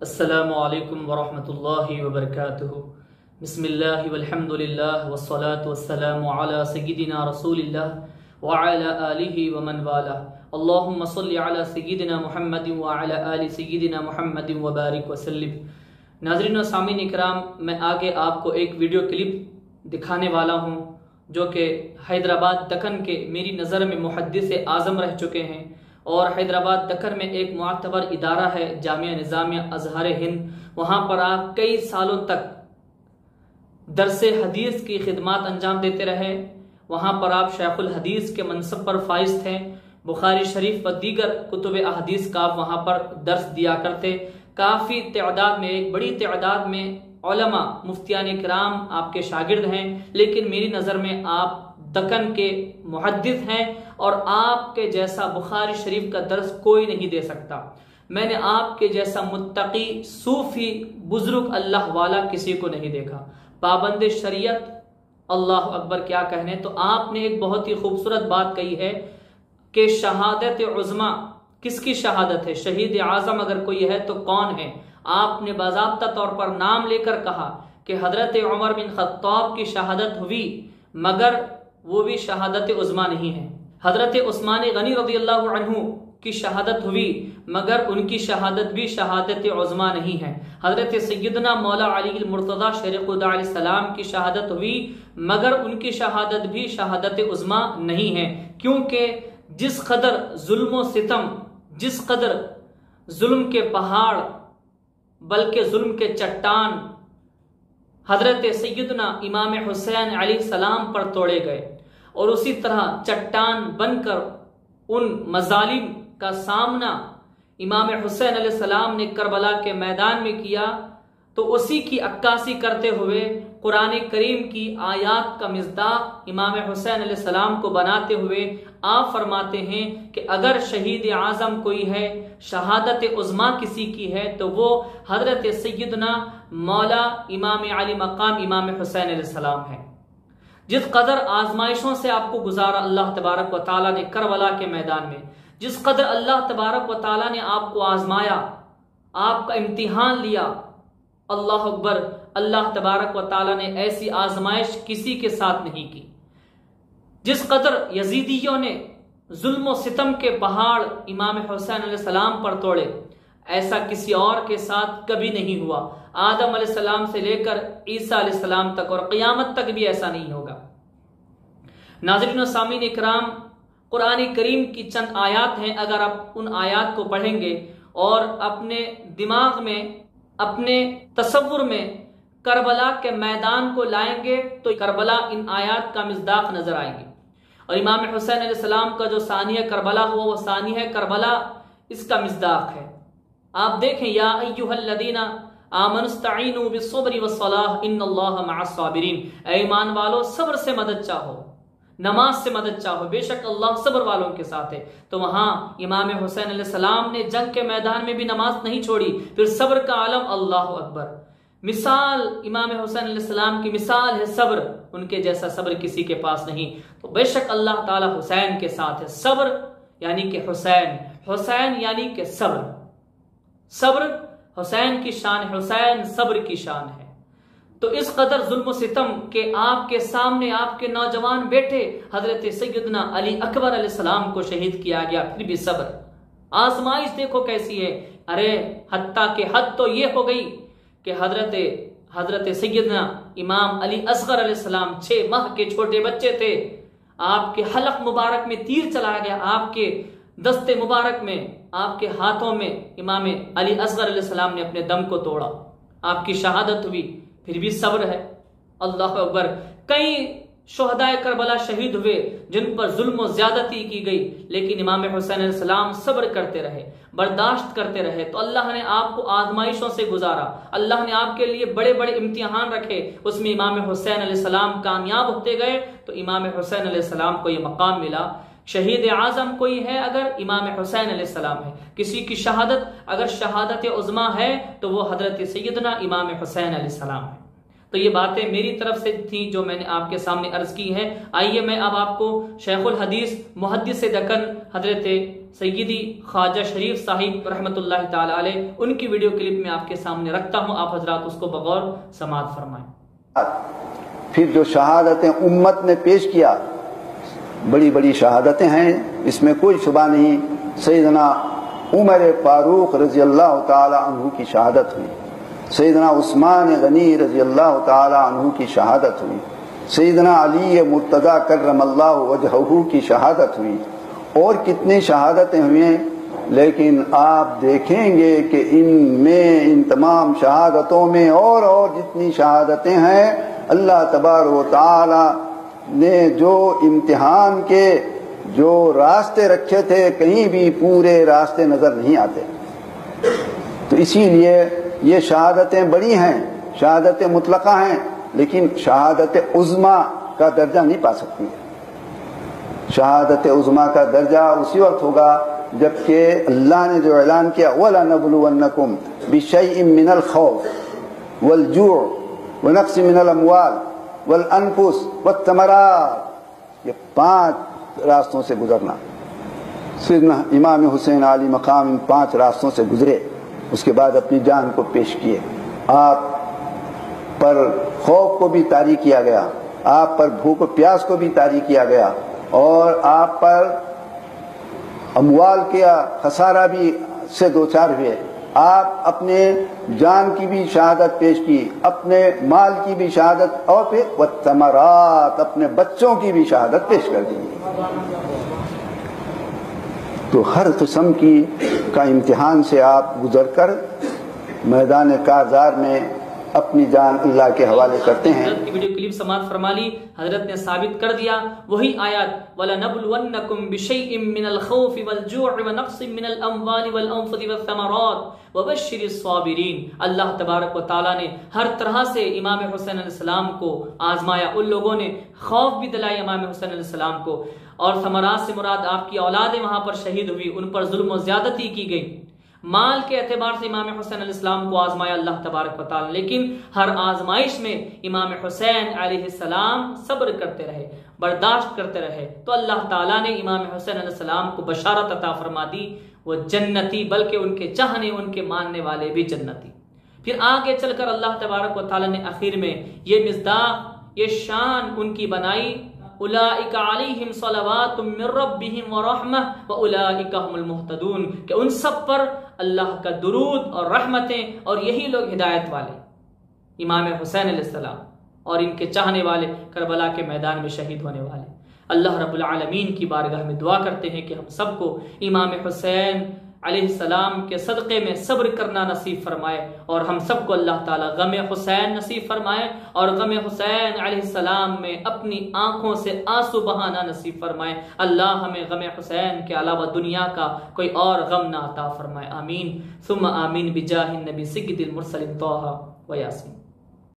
السلام علیکم ورحمۃ اللہ وبرکاتہ۔ بسم اللہ والحمد للہ والصلاة والسلام علی سیدنا رسول اللہ وعلی آلہ ومن والہ۔ اللہم صلی علی سیدنا محمد وعلی آل سیدنا محمد وبارک وسلم۔ ناظرین و سامعین اکرام، میں آگے آپ کو ایک ویڈیو کلپ دکھانے والا ہوں جو کہ حیدرآباد دکن کے میری نظر میں محدث اعظم رہ چکے ہیں، اور حیدرآباد دکن میں ایک معتبر ادارہ ہے جامعہ نظامیہ ازہر ہند۔ وہاں پر آپ کئی سالوں تک درس حدیث کی خدمات انجام دیتے رہے۔ وہاں پر آپ شیخ الحدیث کے منصب پر فائز تھے۔ بخاری شریف و دیگر کتب احادیث کا آپ وہاں پر درس دیا کرتے۔ کافی تعداد میں، ایک بڑی تعداد میں علماء مفتیان کرام آپ کے شاگرد ہیں، لیکن میری نظر میں آپ دکن کے محدث ہیں، اور آپ کے جیسا بخاری شریف کا درس کوئی نہیں دے سکتا۔ میں نے آپ کے جیسا متقی صوفی بزرگ اللہ والا کسی کو نہیں دیکھا، پابند شریعت، اللہ اکبر کیا کہنے۔ تو آپ نے ایک بہت ہی خوبصورت بات کہی ہے کہ شہادت عظمی کس کی شہادت ہے؟ شہید اعظم اگر کوئی ہے تو کون ہے؟ آپ نے باضابطہ طور پر نام لے کر کہا کہ حضرت عمر بن خطاب کی شہادت ہوئی، مگر وہ بھی شہادت عظمی نہیں ہے۔ حضرت عثمان غنی رضی اللہ عنہ کی شہادت ہوئی، مگر ان کی شہادت بھی شہادت عظمی نہیں ہے۔ حضرت سیدنا مولا علی المرتضی شیر خدا علیہ السلام کی شہادت ہوئی، مگر ان کی شہادت بھی شہادت عظمی نہیں ہے، کیونکہ جس قدر ظلم و ستم، جس قدر ظلم کے پہاڑ بلکہ ظلم کے چٹان حضرت سیدنا امام حسین علیہ السلام پر توڑے گئے، اور اسی طرح چٹان بن کر ان مظالم کا سامنا امام حسین علیہ السلام نے کربلا کے میدان میں کیا، تو اسی کی عکاسی کرتے ہوئے قرآن کریم کی آیات کا مصداق امام حسین علیہ السلام کو بناتے ہوئے آپ فرماتے ہیں کہ اگر شہید اعظم کوئی ہے، شہادت عظمی کسی کی ہے، تو وہ حضرت سیدنا مولا امام علی مقام امام حسین علیہ السلام ہے۔ جس قدر آزمائشوں سے آپ کو گزارا اللہ تبارک و تعالیٰ نے کربلا کے میدان میں، جس قدر اللہ تبارک و تعالیٰ نے آپ کو آزمایا، آپ کا امتحان لیا، اللہ اکبر، اللہ تبارک و تعالیٰ نے ایسی آزمائش کسی کے ساتھ نہیں کی۔ جس قدر یزیدیوں نے ظلم و ستم کے پہاڑ امام حسین علیہ السلام پر توڑے، ایسا کسی اور کے ساتھ کبھی نہیں ہوا۔ آدم علیہ السلام سے لے کر عیسیٰ علیہ السلام تک، اور قیامت تک بھی ایسا نہیں ہوگا۔ ناظرین و سامعین اکرام، قرآن کریم کی چند آیات ہیں، اگر آپ ان آیات کو پڑھیں گے اور اپنے دماغ میں، اپنے تصور میں کربلا کے میدان کو لائیں گے تو کربلا ان آیات کا مصداق نظر آئے گی۔ اور امام حسین علیہ السلام کا جو ثانیہ کربلا ہوا، وہ ثانیہ کربلا اس کا مصداق ہے۔ آپ دیکھیں، یا ایھا الذین آمنوا استعینوا بالصبر والصلاۃ ان اللہ مع الصابرین، اے ایمان والو صبر سے مدد چاہو، نماز سے مدد چاہو، بے شک اللہ صبر والوں کے ساتھ ہے۔ تو وہاں امام حسین علیہ السلام نے جنگ کے میدان میں بھی نماز نہیں چھوڑی، پھر صبر کا عالم، اللہ اکبر۔ مثال امام حسین علیہ السلام کی مثال ہے صبر، ان کے جیسا صبر کسی کے پاس نہیں۔ تو بے شک اللہ تعالی حسین کے ساتھ ہے۔ صبر یعنی کہ حسین، حسین یعنی کہ صبر، صبر حسین کی شان ہے، حسین صبر کی شان ہے۔ تو اس قدر ظلم و ستم کہ آپ کے سامنے آپ کے نوجوان بیٹے حضرت سیدنا علی اکبر علیہ السلام کو شہید کیا گیا، پھر بھی صبر۔ آزمائش دیکھو کیسی ہے، ارے حتیٰ کہ حد تو یہ ہو گئی کہ حضرت سیدنا امام علی اصغر علیہ السلام 6 ماہ کے چھوٹے بچے تھے، آپ کے حلق مبارک میں تیر چلا گیا، آپ کے دست مبارک میں، آپ کے ہاتھوں میں امام علی اصغر علیہ السلام نے اپنے دم کو توڑا، آپ کی شہادت ہوئی، پھر بھی صبر ہے، اللہ اکبر۔ کئی شہدائے کربلا شہید ہوئے جن پر ظلم و زیادتی کی گئی، لیکن امام حسین علیہ السلام صبر کرتے رہے، برداشت کرتے رہے، تو اللہ نے آپ کو آزمائشوں سے گزارا، اللہ نے آپ کے لیے بڑے بڑے امتحان رکھے، اس میں امام حسین علیہ السلام کامیاب ہوتے گئے، تو امام حسین علیہ السلام کو یہ مقام ملا۔ شہید اعظم کوئی ہے اگر امام حسین علیہ السلام ہے، کسی کی شہادت اگر شہادت عظمی ہے تو وہ حضرت سیدنا امام حسین علیہ السلام ہے۔ تو یہ باتیں میری طرف سے تھیں جو میں نے آپ کے سامنے عرض کی ہیں۔ آئیے میں اب آپ کو شیخ الحدیث محدث دکن حضرت سیدی خواجہ شریف صاحب رحمۃ اللہ تعالی علیہ، ان کی ویڈیو کلپ میں آپ کے سامنے رکھتا ہوں، آپ حضرات اس کو بغور سماعت فرمائیں۔ پھر جو شہادتیں امت نے پیش کیا، بڑی بڑی شہادتیں ہیں، اس میں کوئی شبہ نہیں۔ سیدنا عمر فاروق رضی اللہ تعالی عنہ کی شہادت ہوئی، سیدنا عثمان غنی رضی اللہ تعالی عنہ کی شہادت ہوئی، سیدنا علی مرتضی کرم اللہ وجہہ کی شہادت ہوئی، اور کتنی شہادتیں ہوئیں۔ لیکن آپ دیکھیں گے کہ ان تمام شہادتوں میں اور جتنی شہادتیں ہیں، اللہ تبارک و تعالی نے جو امتحان کے جو راستے رکھے تھے، کہیں بھی پورے راستے نظر نہیں آتے۔ تو اسی لیے یہ شہادتیں بڑی ہیں، شہادتیں مطلقہ ہیں، لیکن شہادت عظمیٰ کا درجہ نہیں پا سکتی۔ شہادت عظمیٰ کا درجہ اسی وقت ہوگا جبکہ اللہ نے جو اعلان کیا وَلَنَبْلُوَنَّكُمْ بِشَيْءٍ مِّنَ الْخَوْفِ وَالْجُوعِ وَنَقْصٍ مِّنَ الْأَمْوَالِ وَالْأَنفُسِ وَالثَّمَرَاتِ، یہ 5 راستوں سے گزرنا۔ سیدنا امام حسین علی مقام ان 5 راستوں سے گزرے، اس کے بعد اپنی جان کو پیش کیے۔ آپ پر خوف کو بھی طاری کیا گیا، آپ پر بھوک و پیاس کو بھی طاری کیا گیا، اور آپ پر اموال کا خسارہ بھی سے دوچار ہوئے۔ آپ اپنے جان کی بھی شہادت پیش کی، اپنے مال کی بھی شہادت، اور پھر والثمرات، اپنے بچوں کی بھی شہادت پیش کر دی۔ تو ہر قسم کا امتحان سے آپ گزر کر میدان کارزار میں اپنی جان اللہ کے حوالے کرتے ہیں۔ حضرت کی ویڈیو کلپ سماعت فرما لی، حضرت نے ثابت کر دیا وہی آیات وَلَنَبْلُوَنَّكُمْ بِشَيْءٍ مِّنَ الْخَوْفِ وَالْجُوعِ وَنَقْصٍ مِّنَ الْأَمْوَالِ وَالْأَنفُسِ وَالثَّمَرَاتِ وَبَشِّرِ الصَّابِرِينَ۔ اللہ تبارک و تعالیٰ نے ہر طرح سے امام حسین علیہ السلام کو آزمایا۔ ان لوگوں نے خوف بھی دلائی امام حسین علیہ السلام کو، اور ثمرات سے مراد آپ کی اولادیں وہاں پر شہید ہوئی، ان پر ظلم و زیادتی کی گئی۔ مال کے اعتبار سے امام حسین علیہ السلام کو آزمایا اللہ تبارک و تعالی، لیکن ہر آزمائش میں امام حسین علیہ السلام صبر کرتے رہے، برداشت کرتے رہے، تو اللہ تعالیٰ نے امام حسین علیہ السلام کو بشارت عطا فرما دی، وہ جنتی، بلکہ ان کے چاہنے ان کے ماننے والے بھی جنتی۔ پھر آگے چل کر اللہ تبارک و تعالیٰ نے آخر میں یہ مصداق، یہ شان ان کی بنائی، اولئک علیہم صلوات من ربہم ورحمہ واولئک هم المہتدون، کہ ان سب پر اللہ کا درود اور رحمتیں، اور یہی لوگ ہدایت والے، امام حسین علیہ السلام اور ان کے چاہنے والے، کربلا کے میدان میں شہید ہونے والے۔ اللہ رب العالمین کی بارگاہ میں دعا کرتے ہیں کہ ہم سب کو امام حسین علیہ السلام کے صدقے میں صبر کرنا نصیب فرمائے، اور ہم سب کو اللہ تعالیٰ غم حسین نصیب فرمائے، اور غم حسین علیہ السلام میں اپنی آنکھوں سے آنسو بہانا نصیب فرمائے۔ اللہ ہمیں غم حسین کے علاوہ دنیا کا کوئی اور غم نہ عطا فرمائے، آمین ثم آمین بجاہ النبی سید المرسلین طہ و یاسین۔